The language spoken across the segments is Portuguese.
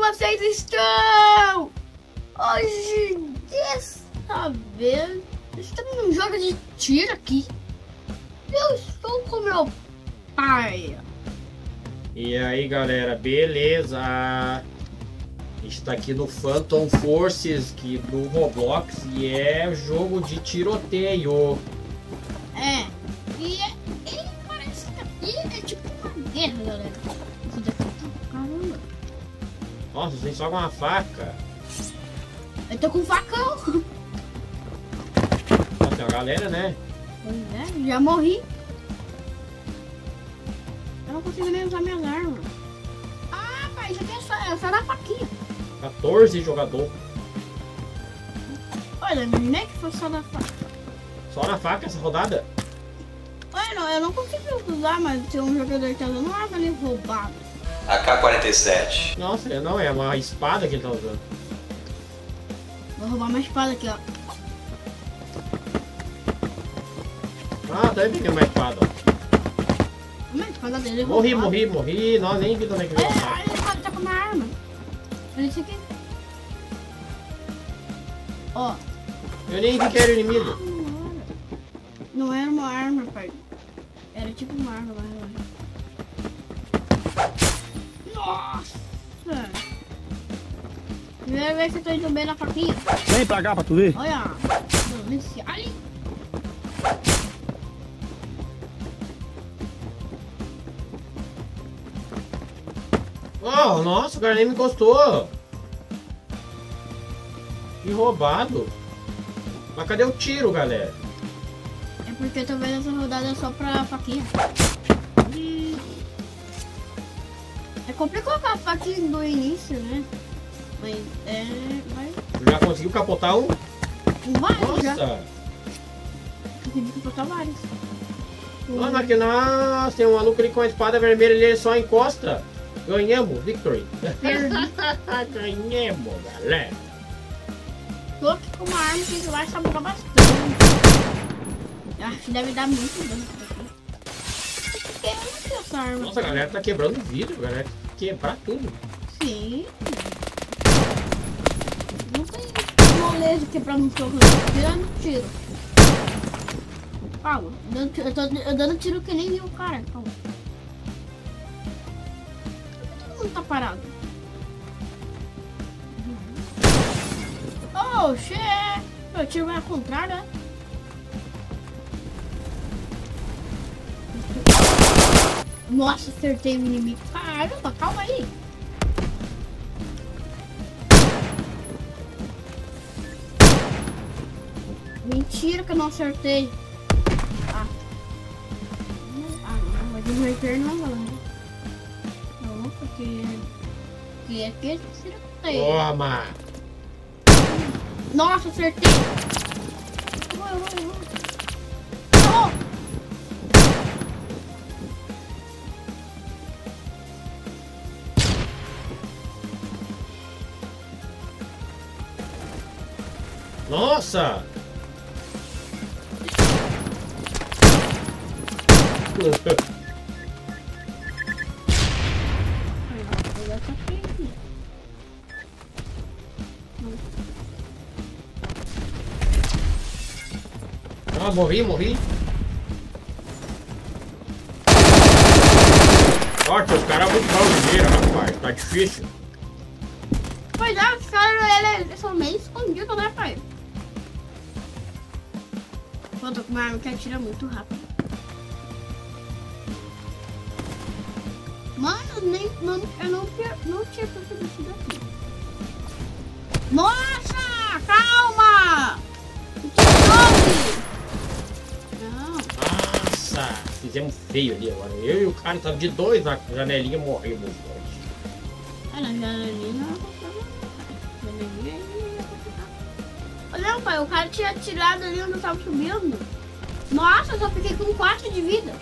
vocês estão? Hoje, dessa vez, estamos num jogo de tiro aqui. Eu estou com meu pai. E aí, galera, beleza? Está aqui no Phantom Forces do Roblox e é jogo de tiroteio. E parece que aqui é tipo uma guerra, galera. Isso daqui tá caramba. Nossa, vocês só com uma faca. Eu tô com um facão. Nossa, tem uma galera, né? Pois é, já morri. Eu não consigo nem usar minhas armas. Ah, pai, isso aqui é só na faquinha. 14 jogadores. Olha, nem que fosse só na faca. Só na faca essa rodada? Olha, não, eu não consigo usar, mas se um jogador tá usando uma arma ali roubada. AK-47. Nossa, não, é uma espada que ele tá usando. Vou roubar uma espada aqui, ó. Ah, tá aí uma espada. Uma espada dele é Morri. Nossa, nem vi onde é que veio a faca. Ele tá com uma arma. Olha isso aqui. Ó. Eu nem vi que era o inimigo. Não era uma arma, pai. Era tipo uma arma, Nossa! Primeira vez que eu tô indo bem na faquinha. Vem pra cá pra tu ver. Olha! Ali! Oh, nossa, o cara nem me encostou. Que roubado. Mas cadê o tiro, galera? É porque eu tô vendo essa rodada só pra faquinha. É complicado colocar a faquinha do início, né? Mas vai. Já conseguiu capotar um? Vários já. Nossa! Consegui capotar vários. Nossa, aqui nós tem um maluco ali com a espada vermelha, ele só encosta. Ganhamos, victory. Ganhamos, galera. Tô aqui com uma arma que vai sabotar bastante. Acho que deve dar muito dano isso aqui. Quebrando essa arma. Nossa, a galera tá quebrando vidro, galera. Quebrar tudo. Sim. Não tem moleza quebrando um soco, tirando tiro. Calma, eu tô dando tiro que nem viu o cara. Calma. Todo mundo tá parado. Oh, shit! Meu tiro vai ao contrário, né? Nossa, acertei o inimigo. Caramba, calma aí. Mentira que eu não acertei. Não, mas o reper não vai. Não, porque aqui a gente acertei. Toma! Nossa, acertei. Não! Nossa! Ah, morri. Nossa, os caras vão buscar o dinheiro, rapaz. Tá difícil. Pois é, os caras, eles são meio escondidos, né, pai? Pô, tô com uma arma que atira muito rápido. Mano, eu não tinha percebido isso daqui. Nossa, calma! Não. Nossa, fizemos feio ali agora. Eu e o cara tava de dois na janelinha, morremos os dois. Na janelinha olha, pai, o cara tinha atirado ali onde eu tava subindo. Nossa, eu só fiquei com 4 de vida.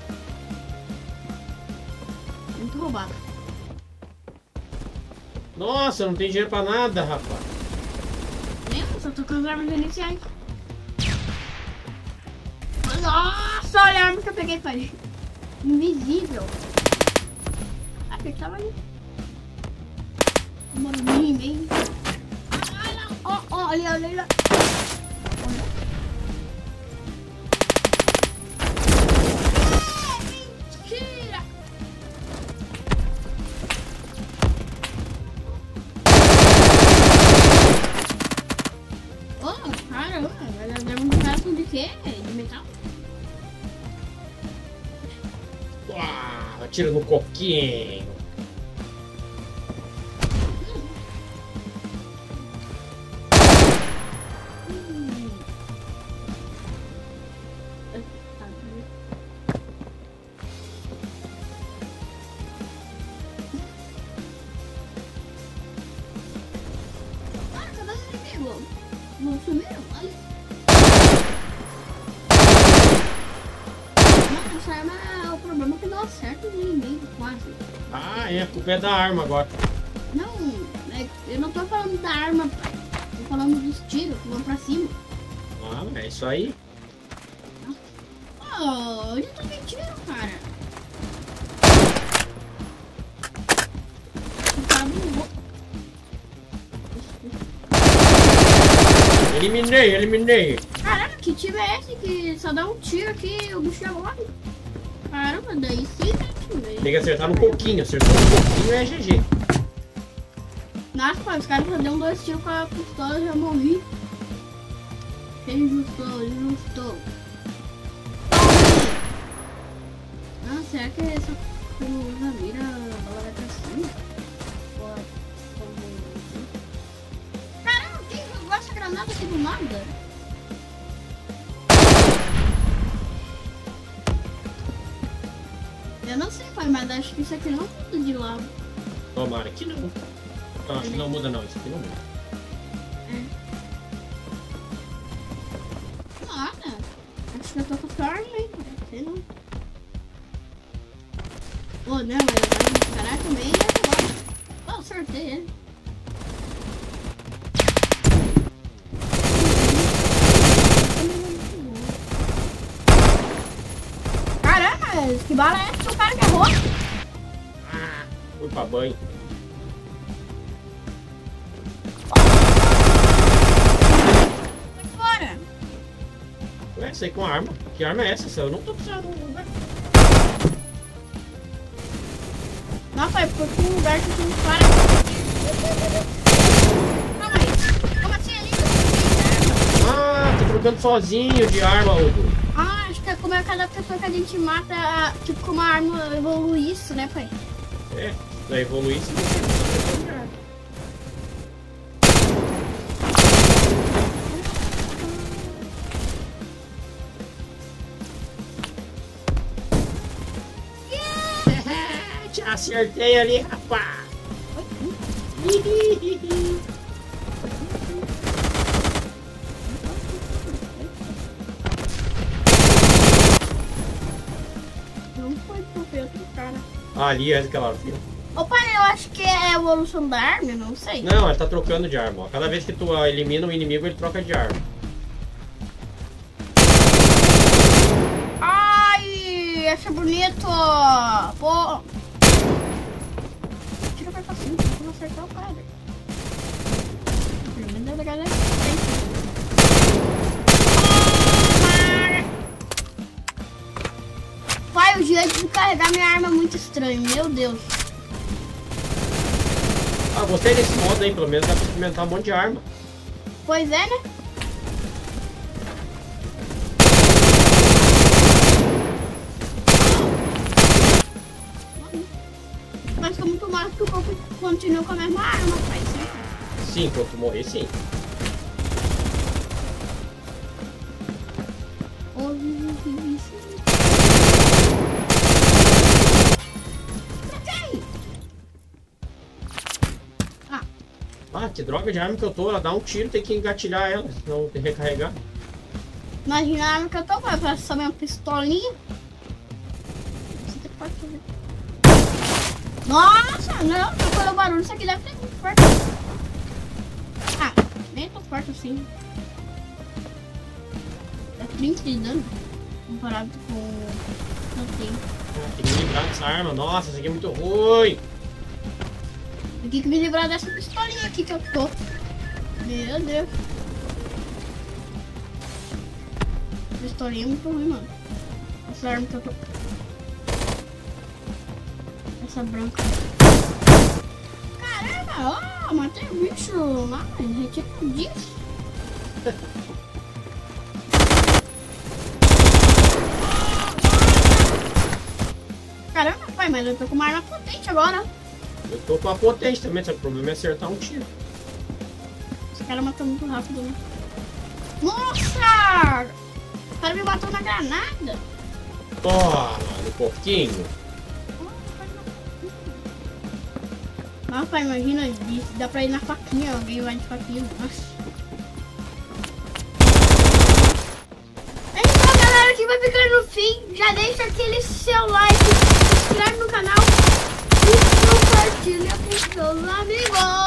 Muito roubado. Nossa, não tem dinheiro pra nada, rapaz. Eu só tô com as armas iniciais. Nossa, olha a arma que eu peguei, pai. Invisível. Ah, ele tava ali. Morrinho bem. Olha. Olha. Mentira! Oh, caramba, vai dar um pedaço de quê? De metal? Uau, atira no coquinho. Não sumiram? Ali. Mano, essa arma é o problema que não acerta os inimigos quase. Ah, é, a culpa é da arma agora. Não, eu não tô falando da arma, pai. Tô falando dos tiros que vão pra cima. Ah, é isso aí. Oh, eu já tô mentindo, cara. Eliminei. Caramba, que time é esse que só dá um tiro aqui e o bicho já morre? Caramba, daí sim, né, time? Tem que acertar no coquinho. Acertou no coquinho é GG. Nossa, pai, os caras só deu 2 tiros com a pistola e já morri. Injusto. Ah, será que essa usa mira a bala vai pra cima? Caramba, quem jogou essa granada aqui do nada? Eu não sei, pai, mas acho que isso aqui não muda de lado. Tomara que não. Não, acho que não muda não. Isso aqui não muda. Nada. Acho que eu tô com sorte, hein? Sei não. Ô, não, mas agora vou parar também e acabar. Oh, acertei ele. Caramba, que bala é essa? O cara que errou? Ah, fui pra banho. Foi fora. Ué, sei com arma. Que arma é essa? Eu não tô precisando. Né? Não, pai, ficou com um lugar que tinha um cara. Calma aí. Como assim ali? Ah, tô trocando sozinho de arma, Hugo. Ah, acho que é como é cada pessoa que a gente mata, tipo, com uma arma evolui isso, né, pai? É, pra evoluir isso. Te acertei ali, rapaz. Não foi porque outro cara. Ali é aquela fila. Ô pai, eu acho que é a evolução da arma, eu não sei. Não, ele tá trocando de arma. Ó. Cada vez que tu elimina um inimigo, ele troca de arma. Ai, esse é bonito. Pô. Tira pra cima, pra não acertar o cara. Pelo menos a galera tem. Pai, o jeito de carregar minha arma é muito estranho, meu Deus. Ah, gostei desse modo aí, pelo menos dá pra experimentar um monte de arma. Pois é, né? Mas como tu mata, tu continua com a mesma arma, pai. Sim, quando tu morrer, sim. Ah, que droga de arma que eu tô. Ela dá um tiro, tem que engatilhar ela, senão tem que recarregar. Imagina a arma que eu tô, vai passar minha pistolinha. Nossa, não, pelo barulho, isso aqui deve ser muito forte. Ah, nem tão forte assim. É 30 de dano comparado com o não tem. Tem que me livrar dessa arma. Nossa, essa aqui é muito ruim. Tem Tem que me livrar dessa pistolinha aqui que eu tô. Meu Deus. Pistolinha é muito ruim, mano. Essa arma que eu tô... Essa branca. Caramba, ó, matei o bicho. Mas retira disso. Caramba, pai, mas eu tô com uma arma potente agora. Eu tô com a potente também, só que o problema é acertar um tiro. Esse cara matou muito rápido, né? Nossa! O cara me matou na granada. Toma, no pouquinho. Nossa, pai, imagina isso. Dá pra ir na faquinha, alguém vai de faquinha. Nossa. Então, galera, aqui vai ficando no fim. Já deixa aquele seu like, se inscreve no canal e compartilha com seus amigos.